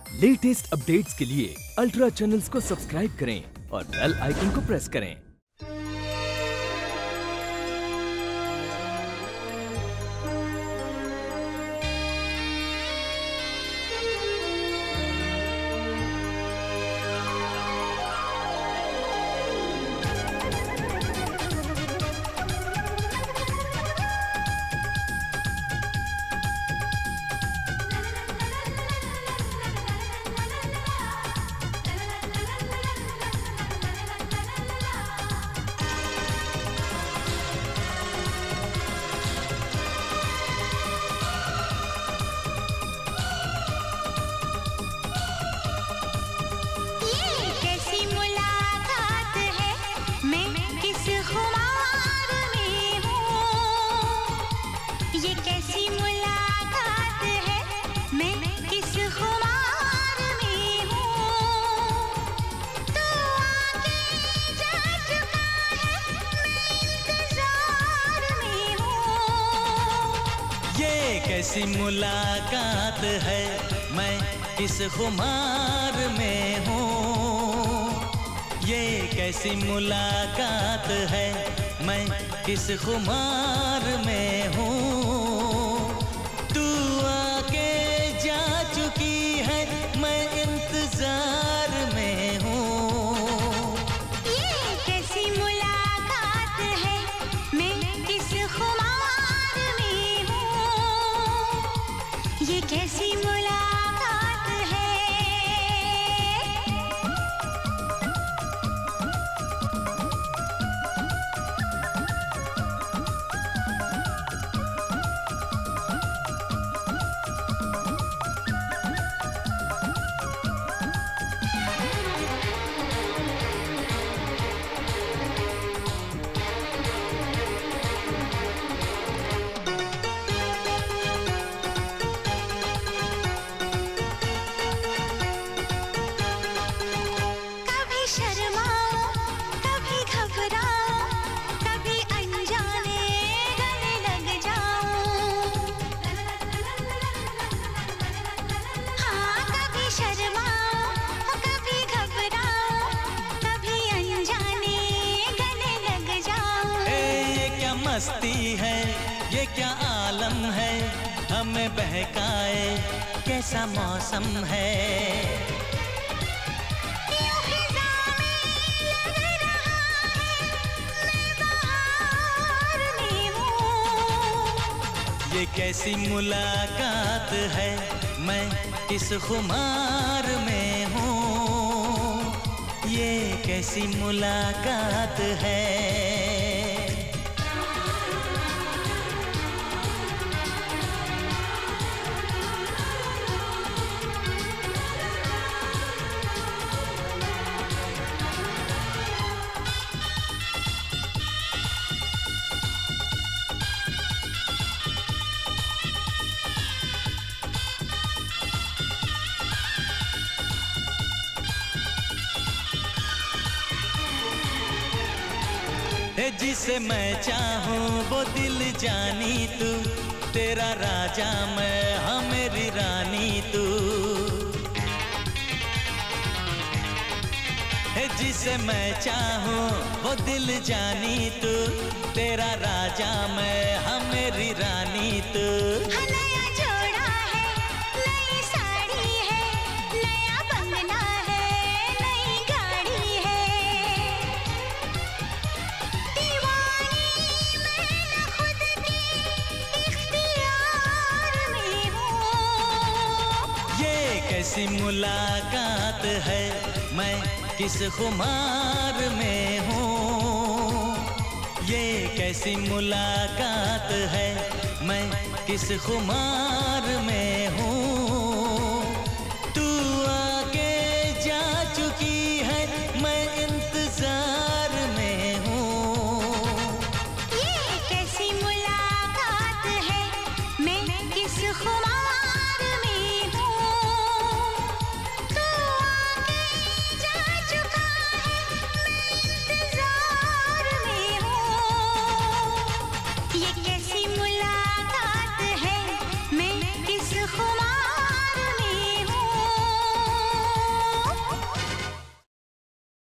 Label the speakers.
Speaker 1: Latest updates के लिए ultra channels को सब्सक्राइब करें और बेल आइकन को प्रेस करें।
Speaker 2: ये कैसी मुलाकात है, मैं किस खुमार में हूँ। तू आके जा चुका है, मैं इंतजार में हूँ।
Speaker 3: ये कैसी मुलाकात है, मैं किस खुमार में हूँ। ये कैसी मुलाकात है, मैं किस खुमार में हूँ। तू आके जा चुकी है, मैं इंतजार में हूँ।
Speaker 2: ये कैसी मुलाकात है, मैं किस खुमार में हूँ। ये कैसी मुलाकात है।
Speaker 3: मस्ती है ये क्या आलम है, हमें बहकाए कैसा मौसम है। ये कैसी मुलाकात है, मैं किस खुमार में हूँ। ये कैसी मुलाकात है। जिसे मैं चाहूँ वो दिल जानी तू, तेरा राजा मैं हाँ मेरी रानी तू। जिसे मैं चाहूँ वो दिल जानी तू, तेरा राजा मैं हाँ मेरी रानी तू। कैसी मुलाकात है, मैं किस खुमार में हूँ। ये कैसी मुलाकात है, मैं किस खुमार में